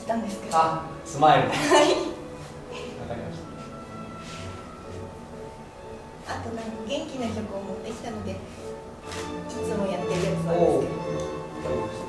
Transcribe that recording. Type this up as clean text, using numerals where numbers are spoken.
たんですけど。 あ、スマイル。わかはい。 りましあとなんか元気な曲を持ってきたので、いつもやってるやつた。 なんおお。 ですけど。